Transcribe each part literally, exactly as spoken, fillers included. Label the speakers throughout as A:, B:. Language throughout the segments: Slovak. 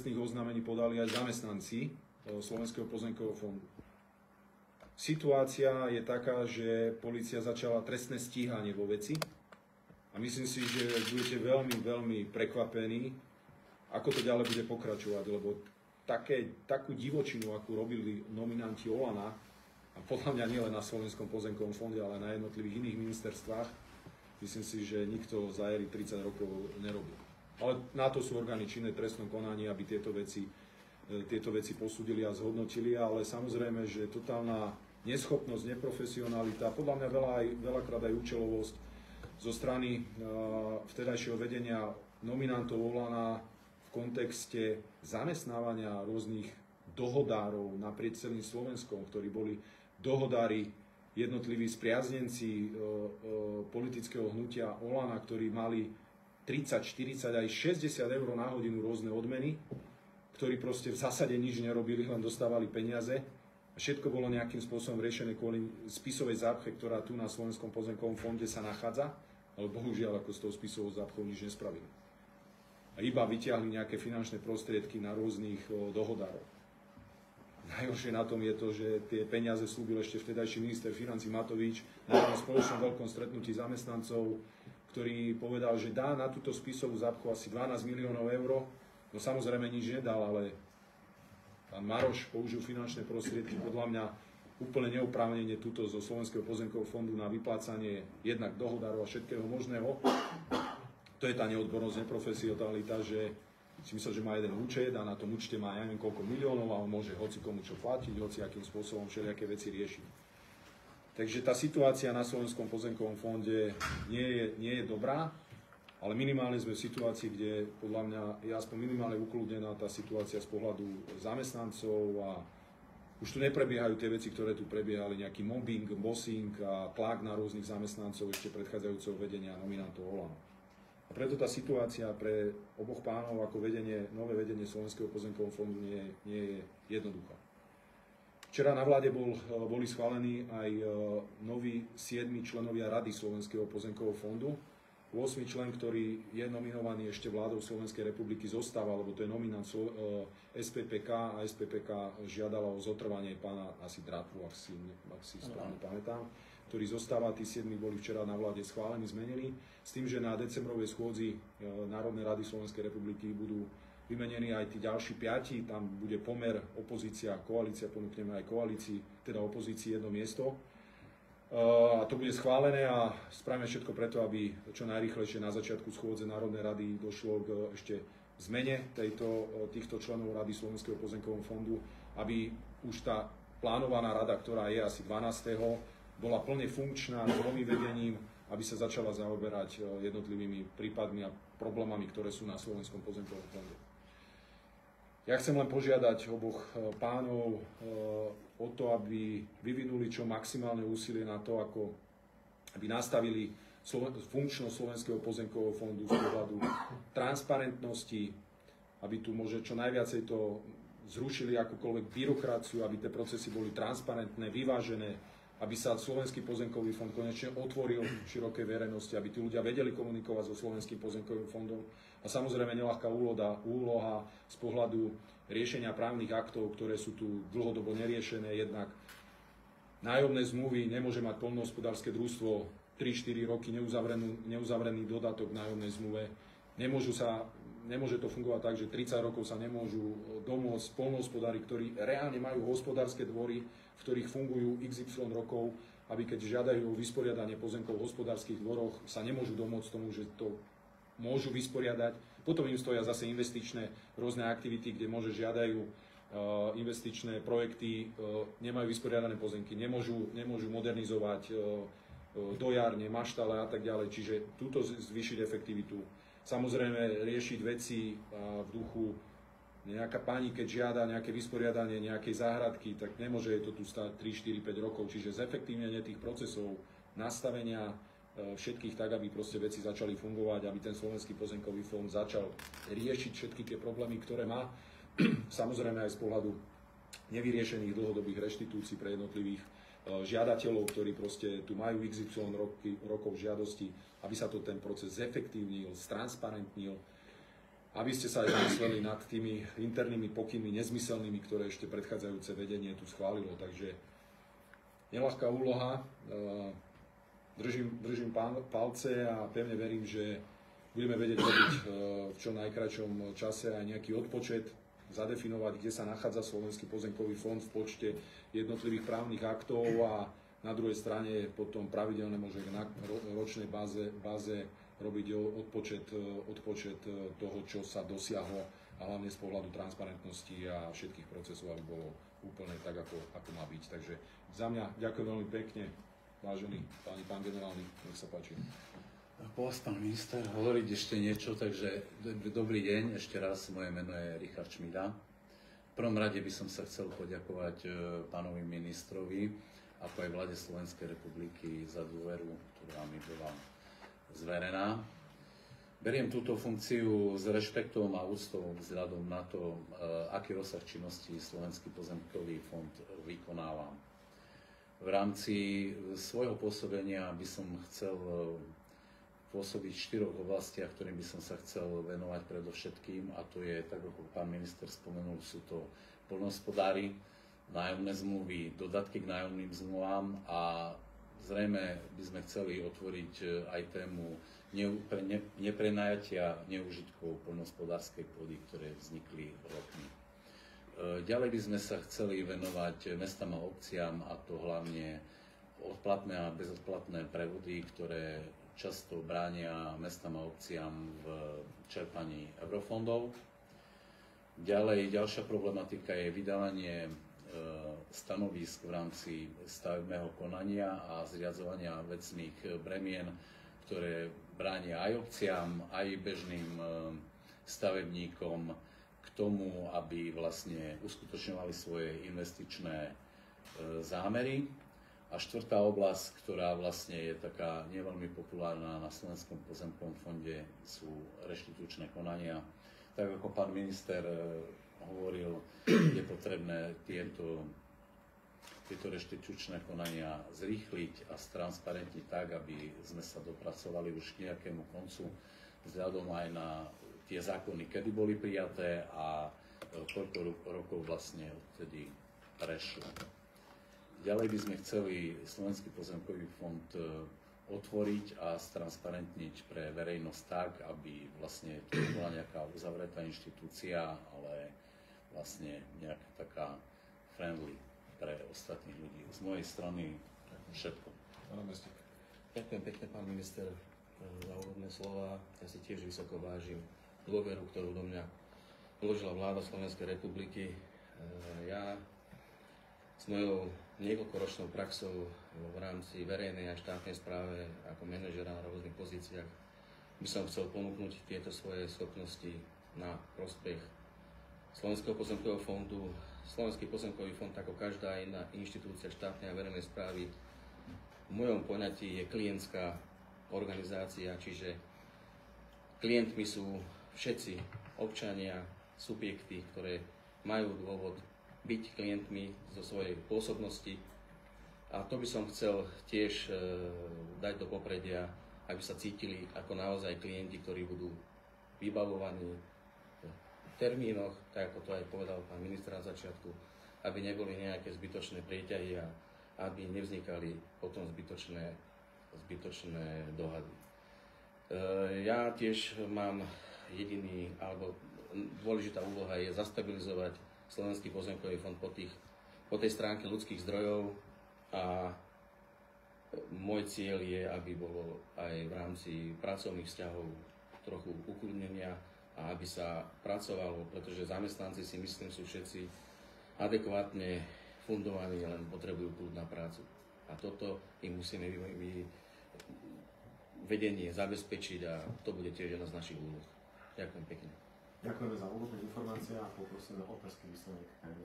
A: trestných oznámení podali aj zamestnanci Slovenského pozemkového fondu. Situácia je taká, že polícia začala trestné stíhanie vo veci a myslím si, že budete veľmi, veľmi prekvapení, ako to ďalej bude pokračovať, lebo také, takú divočinu, akú robili nominanti Olana, a podľa mňa nielen na Slovenskom pozemkovom fonde, ale na jednotlivých iných ministerstvách, myslím si, že nikto za éry tridsať rokov nerobil. Ale na to sú orgány činné v trestnom konaní, aby tieto veci, tieto veci posúdili a zhodnotili, ale samozrejme, že totálna neschopnosť, neprofesionalita, podľa mňa veľa aj, veľakrát aj účelovosť zo strany uh, vtedajšieho vedenia nominantov Olana v kontexte zamestnávania rôznych dohodárov naprieč celým Slovenskom, ktorí boli dohodári, jednotliví spriaznenci uh, uh, politického hnutia Olana, ktorí mali tridsať, štyridsať aj šesťdesiat eur na hodinu rôzne odmeny, ktorí proste v zásade nič nerobili, len dostávali peniaze. Všetko bolo nejakým spôsobom riešené kvôli spisovej zápche, ktorá tu na Slovenskom pozemkovom fonde sa nachádza, ale bohužiaľ ako s tou spisovou zápchou nič nespravili. A iba vyťahli nejaké finančné prostriedky na rôznych o, dohodárov. Najhoršie na tom je to, že tie peniaze slúbil ešte vtedajší minister financí Matovič na jednom spoločnom veľkom stretnutí zamestnancov, ktorý povedal, že dá na túto spisovú zápchu asi dvanásť miliónov eur. No samozrejme nič nedal, ale pán Maroš použil finančné prostriedky podľa mňa úplne neoprávnene túto zo Slovenského pozemkového fondu na vyplácanie jednak dohodárov a všetkého možného. To je tá neodbornosť, neprofesionalita, že si myslel, že má jeden účet a na tom účte má ja neviem koľko miliónov a on môže hoci komu čo platiť, hoci akým spôsobom všelijaké veci riešiť. Takže tá situácia na Slovenskom pozemkovom fonde nie je, nie je dobrá. Ale minimálne sme v situácii, kde podľa mňa je aspoň minimálne ukludnená tá situácia z pohľadu zamestnancov a už tu neprebiehajú tie veci, ktoré tu prebiehali, nejaký mobbing, bossing a tlak na rôznych zamestnancov ešte predchádzajúceho vedenia nominantov Olano. A preto tá situácia pre oboch pánov ako vedenie, nové vedenie Slovenského pozemkového fondu nie, nie je jednoduchá. Včera na vláde bol, boli schválení aj noví siedmi členovia Rady Slovenského pozemkového fondu. ôsmy člen, ktorý je nominovaný ešte vládou Slovenskej republiky, zostáva, lebo to je nominant es pé pé ká a es pé pé ká žiadala o zotrvanie pána asi Drátu, ak si, ak si správne pamätám, ktorý zostáva, tí siedmi boli včera na vláde schválení, zmenení, s tým, že na decembrovej schôdzi Národnej rady Slovenskej republiky budú vymenení aj tí ďalší piati, tam bude pomer opozícia a koalícia, ponúkneme aj koalícii, teda opozícii jedno miesto. A to bude schválené a spravíme všetko preto, aby čo najrýchlejšie na začiatku schôdze Národnej rady došlo k ešte zmene tejto, týchto členov Rady Slovenského pozemkového fondu, aby už tá plánovaná rada, ktorá je asi dvanásteho bola plne funkčná s novým vedením, aby sa začala zaoberať jednotlivými prípadmi a problémami, ktoré sú na Slovenskom pozemkovom fonde. Ja chcem len požiadať oboch pánov o to, aby vyvinuli čo maximálne úsilie na to, ako aby nastavili funkčnosť Slovenského pozemkového fondu z pohľadu transparentnosti, aby tu môže čo najviacej to zrušili akúkoľvek byrokraciu, aby tie procesy boli transparentné, vyvážené, aby sa Slovenský pozemkový fond konečne otvoril širokej verejnosti, aby tí ľudia vedeli komunikovať so Slovenským pozemkovým fondom. A samozrejme neľahká úloha, úloha z pohľadu riešenia právnych aktov, ktoré sú tu dlhodobo neriešené. Jednak nájomné zmluvy, nemôže mať poľnohospodárske družstvo tri štyri roky neuzavrený, neuzavrený dodatok k nájomnej zmluve. Nemôžu sa, nemôže to fungovať tak, že tridsať rokov sa nemôžu domôcť poľnohospodári, ktorí reálne majú hospodárske dvory, v ktorých fungujú iks ypsilon rokov, aby keď žiadajú o vysporiadanie pozemkov v hospodárskych dvoroch, sa nemôžu domôcť tomu, že to môžu vysporiadať. Potom im stoja zase investičné rôzne aktivity, kde môže žiadajú uh, investičné projekty, uh, nemajú vysporiadané pozemky, nemôžu, nemôžu modernizovať uh, uh, dojárne, maštale a tak ďalej. Čiže túto zvýšiť efektivitu. Samozrejme riešiť veci uh, v duchu nejaká pani, keď žiada nejaké vysporiadanie nejakej záhradky, tak nemôže jej to tu stáť tri, štyri, päť rokov. Čiže zefektívnenie tých procesov, nastavenia všetkých tak, aby proste veci začali fungovať, aby ten Slovenský pozemkový fond začal riešiť všetky tie problémy, ktoré má. Samozrejme aj z pohľadu nevyriešených dlhodobých reštitúcií pre jednotlivých žiadateľov, ktorí proste tu majú iks ypsilon roky, rokov žiadosti, aby sa to ten proces zefektívnil, stransparentnil. aby ste sa aj zamysleli nad tými internými pokynmi nezmyselnými, ktoré ešte predchádzajúce vedenie tu schválilo. Takže neľahká úloha. Držím, držím palce a pevne verím, že budeme vedieť robiť v čo najkračom čase aj nejaký odpočet, zadefinovať, kde sa nachádza Slovenský pozemkový fond v počte jednotlivých právnych aktov a na druhej strane potom pravidelne môže na ročnej báze, báze robiť odpočet, odpočet toho, čo sa dosiahlo a hlavne z pohľadu transparentnosti a všetkých procesov, aby bolo úplne tak, ako, ako má byť. Takže za mňa ďakujem veľmi pekne, vážený páni, pán generálny, nech sa páči.
B: Po vás, pán minister, hovoriť ešte niečo, takže dobrý deň, ešte raz, moje meno je Richard Šmida. V prvom rade by som sa chcel poďakovať pánovi ministrovi, ako aj vláde Slovenskej republiky za dôveru, ktorá mi bola zverená. Beriem túto funkciu s rešpektom a úctou vzhľadom na to, aký rozsah činnosti Slovenský pozemkový fond vykonáva. V rámci svojho pôsobenia by som chcel pôsobiť v štyroch oblastiach, ktorým by som sa chcel venovať predovšetkým, a to je, tak ako pán minister spomenul, sú to poľnohospodári, nájomné zmluvy, dodatky k nájomným zmluvám a zrejme by sme chceli otvoriť aj tému neprenajatia neužitkov poľnohospodárskej pôdy, ktoré vznikli rokmi. Ďalej by sme sa chceli venovať mestám a obciam, a to hlavne odplatné a bezodplatné prevody, ktoré často bránia mestám a obciam v čerpaní eurofondov. Ďalej, ďalšia problematika je vydávanie stanovísk v rámci stavebného konania a zriadzovania vecných bremien, ktoré bránia aj obciam, aj bežným stavebníkom k tomu, aby vlastne uskutočňovali svoje investičné zámery. A štvrtá oblasť, ktorá vlastne je taká neveľmi populárna na Slovenskom pozemkovom fonde, sú reštitučné konania. Tak ako pán minister hovoril, je potrebné tieto, tieto reštitučné konania zrýchliť a stransparentniť tak, aby sme sa dopracovali už k nejakému koncu, vzhľadom aj na tie zákony, kedy boli prijaté a koľko rokov vlastne odtedy prešlo. Ďalej by sme chceli Slovenský pozemkový fond otvoriť a stransparentniť pre verejnosť tak, aby vlastne to bola nejaká uzavretá inštitúcia, ale vlastne nejaká taká friendly pre ostatných ľudí. Z mojej strany všetko.
C: Ďakujem pekne, pán minister, za úvodné slova. Ja si tiež vysoko vážim dôveru, ktorú do mňa vložila vláda Slovenskej republiky. Ja s mojou niekoľkoročnou praxou v rámci verejnej a štátnej správe ako manažera na rôznych pozíciách by som chcel ponúknuť tieto svoje schopnosti na prospech Slovenského pozemkového fondu. Slovenský pozemkový fond, ako každá iná inštitúcia štátnej a verejnej správy, v mojom poňatí je klientská organizácia, čiže klientmi sú všetci občania, subjekty, ktoré majú dôvod byť klientmi zo svojej pôsobnosti, a to by som chcel tiež e, dať do popredia, aby sa cítili ako naozaj klienti, ktorí budú vybavovaní v termínoch, tak ako to aj povedal pán minister na začiatku, aby neboli nejaké zbytočné prieťahy a aby nevznikali potom zbytočné, zbytočné dohady. E, ja tiež mám jediný, alebo dôležitá úloha je zastabilizovať Slovenský pozemkový fond po, tých, po tej stránke ľudských zdrojov, a môj cieľ je, aby bolo aj v rámci pracovných vzťahov trochu ukludnenia a aby sa pracovalo, pretože zamestnanci, si myslím, sú všetci adekvátne fundovaní, len potrebujú kľud na prácu. A toto im musíme my vedenie zabezpečiť a to bude tiež jedna z našich úloh. Ďakujem pekne.
D: Ďakujeme za úvodné informácie a poprosíme otázky vysloviť.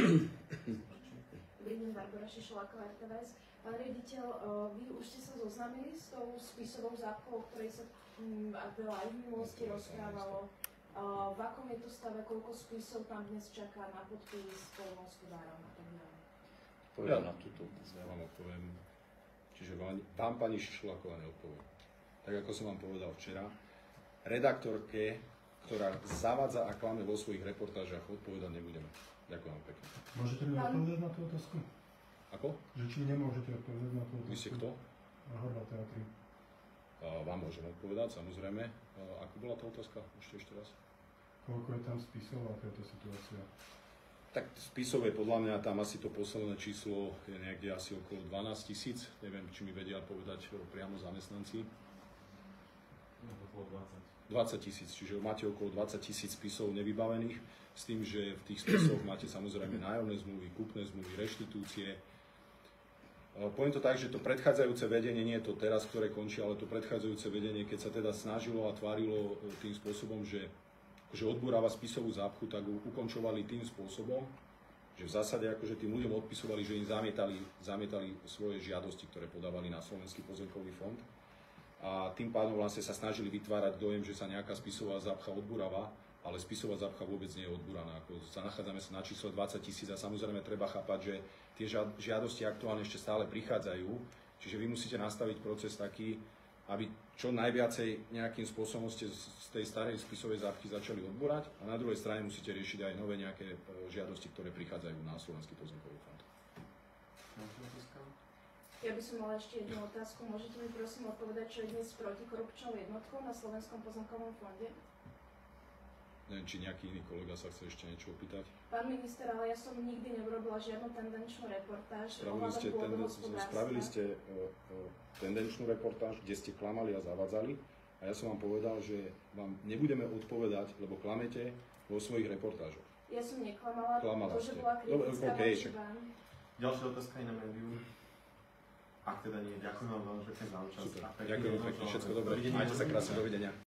E: Dobrý deň, Barbara Šišoláková, er té vé es. Pán riaditeľ, vy už ste sa zoznámili s tou spisovou zápkou, o ktorej sa veľa aj v minulosti rozprávalo. V akom je to stave, koľko spisov tam dnes čaká na podpis poľnohospodárom a tak ďalej?
A: Povedal na túto, ja vám odpoviem. Čiže vám, vám pani Šišoláková neodpoviem. Tak ako som vám povedal včera, redaktorke, ktorá zavádza a klame vo svojich reportážach, odpovedať nebudeme. Ďakujem vám pekne.
F: Môžete mi odpovedať na tú otázku?
A: Ako?
F: Že či nemôžete odpovedať na tú otázku?
A: Vy ste kto?
F: Horváth Teatry.
A: Vám môžem odpovedať, samozrejme. Ako bola tá otázka? Ešte ešte raz.
F: Koľko je tam spisov a táto situácia?
A: Tak spisov je podľa mňa tam asi to posledné číslo je niekde asi okolo dvanásť tisíc. Neviem, či mi vedia povedať priamo zamestnanci. dvadsať tisíc, čiže máte okolo dvadsať tisíc spisov nevybavených, s tým, že v tých spisoch máte samozrejme nájomné zmluvy, kúpne zmluvy, reštitúcie. Poviem to tak, že to predchádzajúce vedenie, nie je to teraz, ktoré končí, ale to predchádzajúce vedenie, keď sa teda snažilo a tvárilo tým spôsobom, že, že odburáva spisovú zápchu, tak ju ukončovali tým spôsobom, že v zásade akože tým ľuďom odpisovali, že im zamietali, zamietali svoje žiadosti, ktoré podávali na Slovenský pozemkový fond. A tým pádom vlastne sa snažili vytvárať dojem, že sa nejaká spisová zápcha odburáva, ale spisová zápcha vôbec nie je odburaná. Ako sa nachádzame sa na číslo dvadsať tisíc a samozrejme treba chápať, že tie žiadosti aktuálne ešte stále prichádzajú, čiže vy musíte nastaviť proces taký, aby čo najviacej nejakým spôsobom ste z tej starej spisovej zápchy začali odburať a na druhej strane musíte riešiť aj nové nejaké žiadosti, ktoré prichádzajú na Slovenský pozemkový fond.
E: Ja by som mala ešte jednu otázku. Môžete mi prosím odpovedať, čo je dnes protikorupčnou jednotkou na Slovenskom pozemkovom fonde?
A: Neviem, či nejaký iný kolega sa chce ešte niečo opýtať.
E: Pán minister, ale ja som nikdy neurobila žiadnu tendenčnú reportáž.
A: Spravili ste, tenden, spravili ste uh, uh, tendenčnú reportáž, kde ste klamali a zavádzali a ja som vám povedal, že vám nebudeme odpovedať, lebo klamete vo svojich reportážoch.
E: Ja som neklamala,
A: Klamala
E: to, že
A: ste.
E: bola kritická
A: Okay,
E: voči vám.
D: Ďalšia otázka je na médium. Ak teda nie, ďakujem vám veľmi pekne za účasť.
A: Super, ďakujem pekne, všetko dobré. Majte sa krásne, dovidenia.